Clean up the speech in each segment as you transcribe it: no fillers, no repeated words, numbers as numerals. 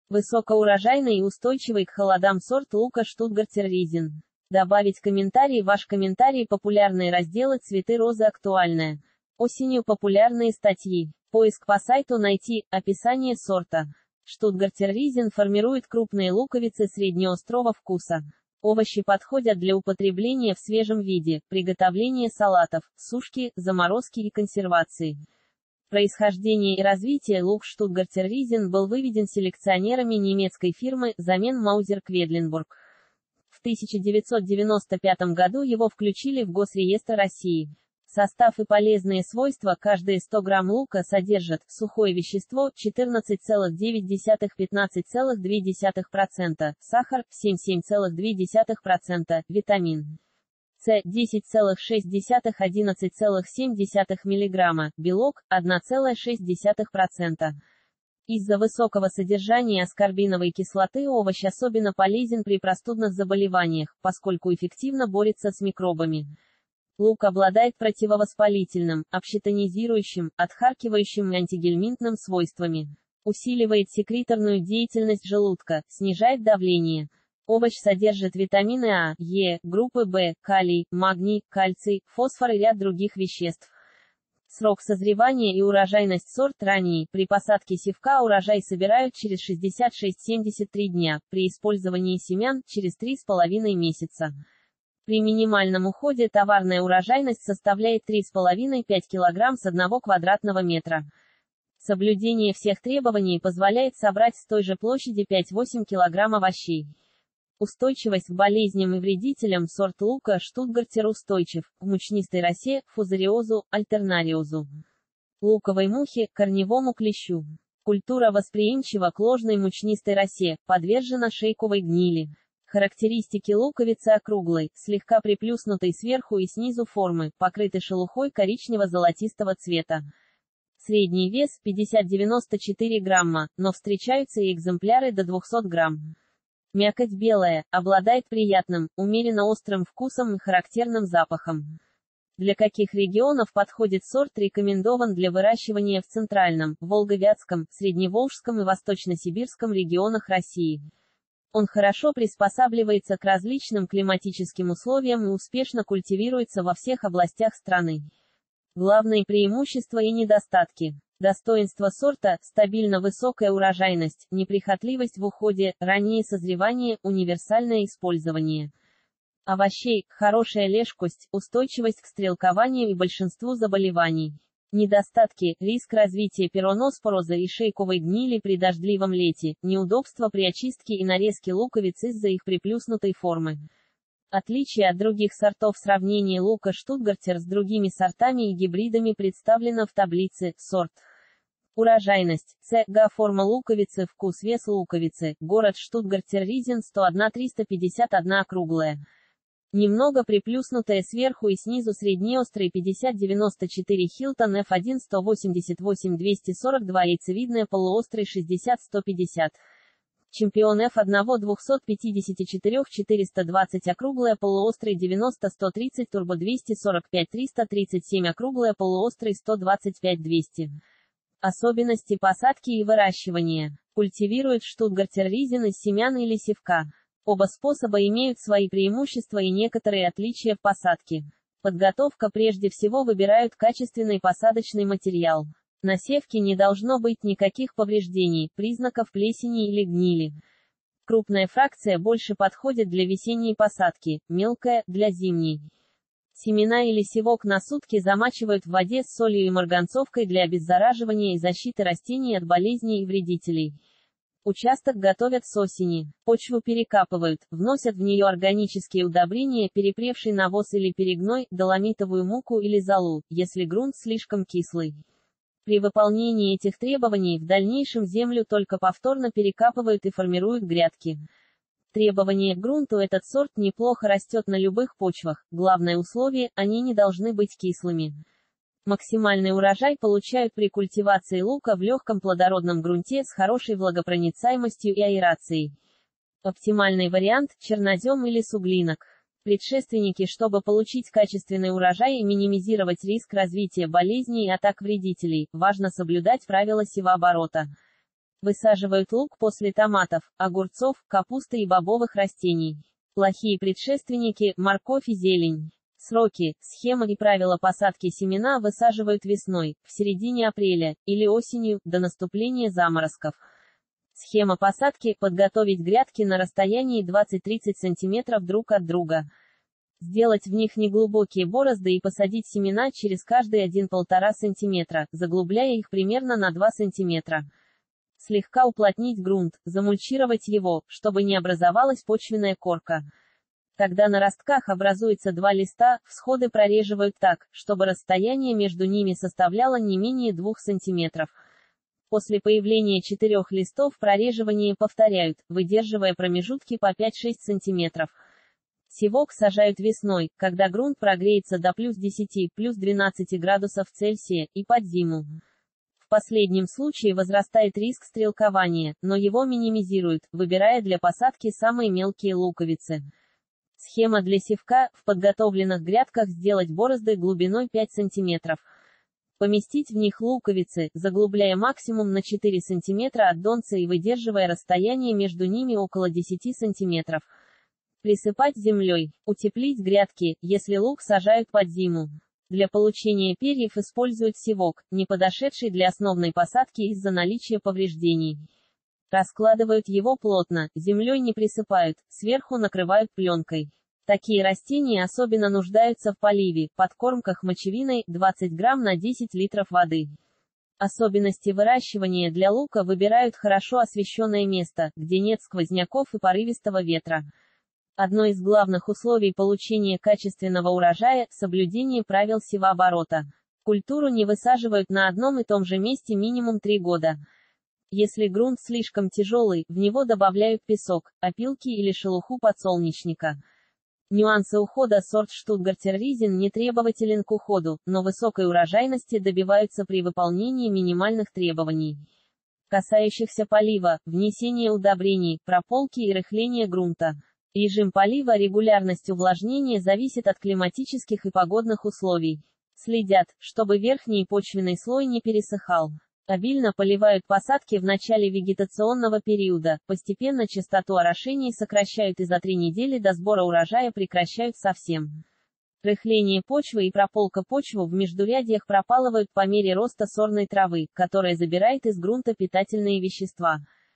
Высокоурожайный и устойчивый к холодам сорт лука Штутгартер Ризен. Добавить комментарий. Ваш комментарий. Популярные разделы. Цветы розы. Актуальное. Осенью популярные статьи. Поиск по сайту. Найти. Описание сорта. Штутгартер Ризен формирует крупные луковицы среднеострого вкуса. Овощи подходят для употребления в свежем виде, приготовления салатов, сушки, заморозки и консервации. Происхождение и развитие. Лук Штутгартер Ризен был выведен селекционерами немецкой фирмы «Замен Маузер Кведленбург». В 1995 году его включили в Госреестр России. Состав и полезные свойства. Каждые 100 грамм лука содержат сухое вещество 14,9-15,2%, сахар 7,2%, витамин С 10,6-11,7 мг, белок 1,6%. Из-за высокого содержания аскорбиновой кислоты овощ особенно полезен при простудных заболеваниях, поскольку эффективно борется с микробами. Лук обладает противовоспалительным, общетонизирующим, отхаркивающим и антигельминтным свойствами. Усиливает секреторную деятельность желудка, снижает давление. Овощ содержит витамины А, Е, группы В, калий, магний, кальций, фосфор и ряд других веществ. Срок созревания и урожайность. Сорт ранний. При посадке севка урожай собирают через 66-73 дня, при использовании семян – через 3,5 месяца. При минимальном уходе товарная урожайность составляет 3,5-5 кг с 1 квадратного метра. Соблюдение всех требований позволяет собрать с той же площади 5-8 кг овощей. Устойчивость к болезням и вредителям. Сорт лука Штутгартер устойчив к мучнистой росе, фузариозу, альтернариозу, луковой мухе, корневому клещу. Культура восприимчива к ложной мучнистой росе, подвержена шейковой гнили. Характеристики луковицы: округлой, слегка приплюснутой сверху и снизу формы, покрытой шелухой коричнево-золотистого цвета. Средний вес 50-94 грамма, но встречаются и экземпляры до 200 грамм. Мякоть белая, обладает приятным, умеренно острым вкусом и характерным запахом. Для каких регионов подходит сорт? Рекомендован для выращивания в Центральном, Волго-Вятском, Средневолжском и Восточно-Сибирском регионах России. Он хорошо приспосабливается к различным климатическим условиям и успешно культивируется во всех областях страны. Главные преимущества и недостатки. Достоинства сорта: стабильно высокая урожайность, неприхотливость в уходе, раннее созревание, универсальное использование овощей, хорошая лежкость, устойчивость к стрелкованию и большинству заболеваний. Недостатки: риск развития пироноспороза и шейковой гнили при дождливом лете, неудобства при очистке и нарезке луковиц из-за их приплюснутой формы. Отличие от других сортов. Сравнение лука Штутгартер с другими сортами и гибридами представлено в таблице. Сорт. Урожайность. Ц. Форма луковицы. Вкус. Вес луковицы. Город Штутгартер Ризен 101-351 округлая. Немного приплюснутая сверху и снизу. Среднеострый 50-94 Хилтон F1 188-242 Яйцевидная полуострый 60-150. Чемпион F1 254-420 округлая полуострый 90-130 Турбо 245-337 округлая полуострый 125-200. Особенности посадки и выращивания. Культивируют Штутгартер Ризен из семян или севка. Оба способа имеют свои преимущества и некоторые отличия в посадке. Подготовка. Прежде всего выбирают качественный посадочный материал. На севке не должно быть никаких повреждений, признаков плесени или гнили. Крупная фракция больше подходит для весенней посадки, мелкая – для зимней. Семена или севок на сутки замачивают в воде с солью и марганцовкой для обеззараживания и защиты растений от болезней и вредителей. Участок готовят с осени. Почву перекапывают, вносят в нее органические удобрения, перепревший навоз или перегной, доломитовую муку или золу, если грунт слишком кислый. При выполнении этих требований в дальнейшем землю только повторно перекапывают и формируют грядки. Требования к грунту. Этот сорт неплохо растет на любых почвах, главное условие – они не должны быть кислыми. Максимальный урожай получают при культивации лука в легком плодородном грунте с хорошей влагопроницаемостью и аэрацией. Оптимальный вариант – чернозем или суглинок. Предшественники. Чтобы получить качественный урожай и минимизировать риск развития болезней и атак вредителей, важно соблюдать правила севооборота. Высаживают лук после томатов, огурцов, капусты и бобовых растений. Плохие предшественники – морковь и зелень. Сроки, схема и правила посадки семена высаживают весной, в середине апреля, или осенью, до наступления заморозков. Схема посадки – подготовить грядки на расстоянии 20-30 см друг от друга. Сделать в них неглубокие борозды и посадить семена через каждые 1-1,5 см, заглубляя их примерно на 2 см. Слегка уплотнить грунт, замульчировать его, чтобы не образовалась почвенная корка. Когда на ростках образуется 2 листа, всходы прореживают так, чтобы расстояние между ними составляло не менее 2 см. После появления 4 листов прореживание повторяют, выдерживая промежутки по 5-6 см. Севок сажают весной, когда грунт прогреется до +10, +12 градусов Цельсия, и под зиму. В последнем случае возрастает риск стрелкования, но его минимизируют, выбирая для посадки самые мелкие луковицы. Схема для севка – в подготовленных грядках сделать борозды глубиной 5 см. Поместить в них луковицы, заглубляя максимум на 4 см от донца и выдерживая расстояние между ними около 10 см. Присыпать землей. Утеплить грядки, если лук сажают под зиму. Для получения перьев используют севок, не подошедший для основной посадки из-за наличия повреждений. Раскладывают его плотно, землей не присыпают, сверху накрывают пленкой. Такие растения особенно нуждаются в поливе, подкормках мочевиной, 20 грамм на 10 литров воды. Особенности выращивания для лука выбирают хорошо освещенное место, где нет сквозняков и порывистого ветра. Одно из главных условий получения качественного урожая – соблюдение правил севооборота. Культуру не высаживают на одном и том же месте минимум 3 года. Если грунт слишком тяжелый, в него добавляют песок, опилки или шелуху подсолнечника. Нюансы ухода. Сорт Штутгартер Ризин не требователен к уходу, но высокой урожайности добиваются при выполнении минимальных требований, касающихся полива, внесения удобрений, прополки и рыхления грунта. Режим полива, регулярность увлажнения зависит от климатических и погодных условий. Следят, чтобы верхний почвенный слой не пересыхал. Обильно поливают посадки в начале вегетационного периода, постепенно частоту орошений сокращают и за 3 недели до сбора урожая прекращают совсем. Рыхление почвы и прополка. Почву в междурядьях пропалывают по мере роста сорной травы, которая забирает из грунта питательные вещества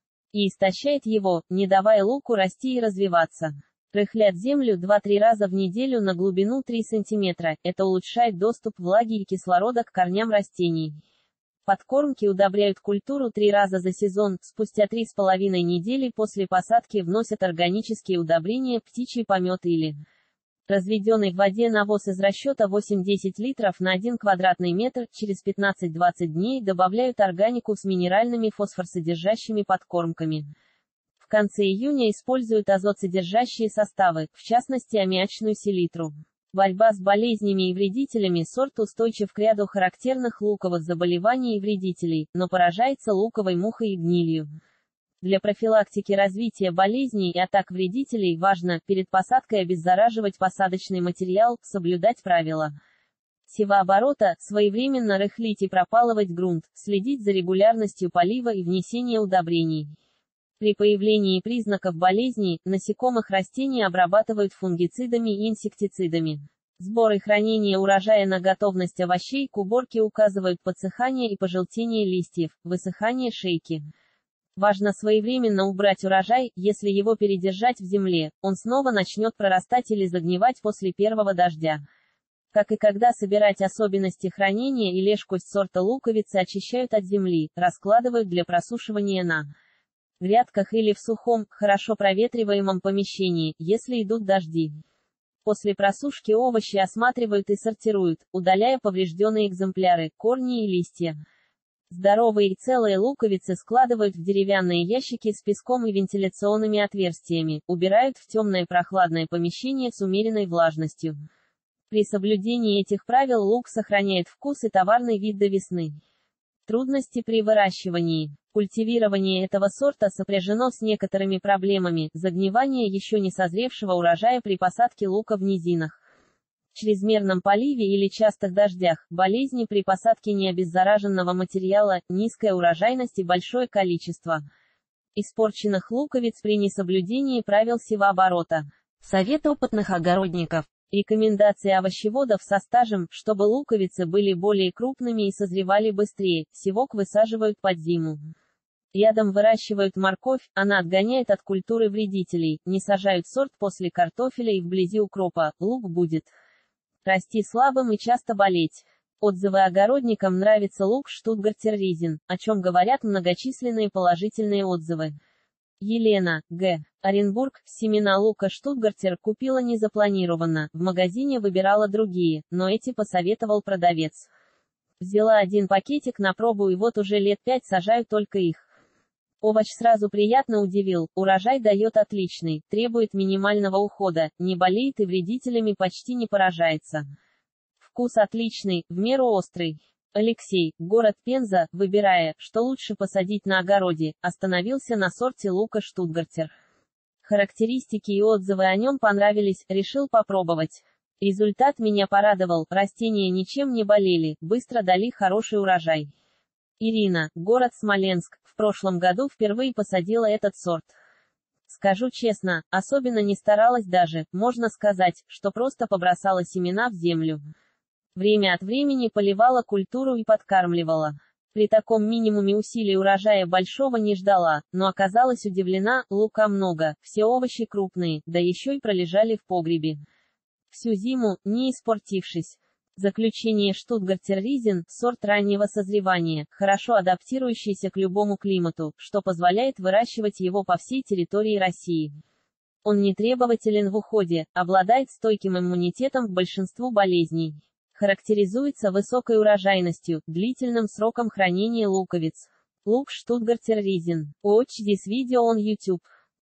и истощает его, не давая луку расти и развиваться. Рыхлят землю 2-3 раза в неделю на глубину 3 см, это улучшает доступ влаги и кислорода к корням растений. Подкормки. Удобряют культуру 3 раза за сезон, спустя 3,5 недели после посадки вносят органические удобрения, птичий помет или разведенный в воде навоз из расчета 8-10 литров на 1 квадратный метр, через 15-20 дней добавляют органику с минеральными фосфорсодержащими подкормками. В конце июня используют азотсодержащие составы, в частности аммиачную селитру. Борьба с болезнями и вредителями. Сорт устойчив к ряду характерных луковых заболеваний и вредителей, но поражается луковой мухой и гнилью. Для профилактики развития болезней и атак вредителей важно, перед посадкой обеззараживать посадочный материал, соблюдать правила севооборота, своевременно рыхлить и пропалывать грунт, следить за регулярностью полива и внесения удобрений. При появлении признаков болезней, насекомых растений обрабатывают фунгицидами и инсектицидами. Сбор и хранение урожая. На готовность овощей к уборке указывают подсыхание и пожелтение листьев, высыхание шейки. Важно своевременно убрать урожай, если его передержать в земле, он снова начнет прорастать или загнивать после первого дождя. Как и когда собирать. Особенности хранения и лежкость сорта луковицы. Очищают от земли, раскладывают для просушивания на грядках или в сухом, хорошо проветриваемом помещении, если идут дожди. После просушки овощи осматривают и сортируют, удаляя поврежденные экземпляры, корни и листья. Здоровые и целые луковицы складывают в деревянные ящики с песком и вентиляционными отверстиями, убирают в темное прохладное помещение с умеренной влажностью. При соблюдении этих правил лук сохраняет вкус и товарный вид до весны. Трудности при выращивании. Культивирование этого сорта сопряжено с некоторыми проблемами: загнивание еще не созревшего урожая при посадке лука в низинах, чрезмерном поливе или частых дождях, болезни при посадке необеззараженного материала, низкая урожайность и большое количество испорченных луковиц при несоблюдении правил севооборота. Совет опытных огородников. Рекомендации овощеводов со стажем, чтобы луковицы были более крупными и созревали быстрее, севок высаживают под зиму. Рядом выращивают морковь, она отгоняет от культуры вредителей, не сажают сорт после картофеля и вблизи укропа, лук будет расти слабым и часто болеть. Отзывы огородникам нравится лук Штутгартер Ризин, о чем говорят многочисленные положительные отзывы. Елена, Г. Оренбург, семена лука Штутгартер купила незапланированно, в магазине выбирала другие, но эти посоветовал продавец. Взяла один пакетик на пробу и вот уже лет 5 сажаю только их. Овощ сразу приятно удивил, урожай дает отличный, требует минимального ухода, не болеет и вредителями почти не поражается. Вкус отличный, в меру острый. Алексей, город Пенза, выбирая, что лучше посадить на огороде, остановился на сорте лука Штутгартер. Характеристики и отзывы о нем понравились, решил попробовать. Результат меня порадовал, растения ничем не болели, быстро дали хороший урожай. Ирина, город Смоленск, в прошлом году впервые посадила этот сорт. Скажу честно, особенно не старалась даже, можно сказать, что просто побросала семена в землю. Время от времени поливала культуру и подкармливала. При таком минимуме усилий урожая большого не ждала, но оказалась удивлена, лука много, все овощи крупные, да еще и пролежали в погребе всю зиму, не испортившись. Заключение Штутгартер Ризин – сорт раннего созревания, хорошо адаптирующийся к любому климату, что позволяет выращивать его по всей территории России. Он не требователен в уходе, обладает стойким иммунитетом к большинству болезней. Характеризуется высокой урожайностью, длительным сроком хранения луковиц. Лук Штутгартер Ризин. Watch this video on YouTube.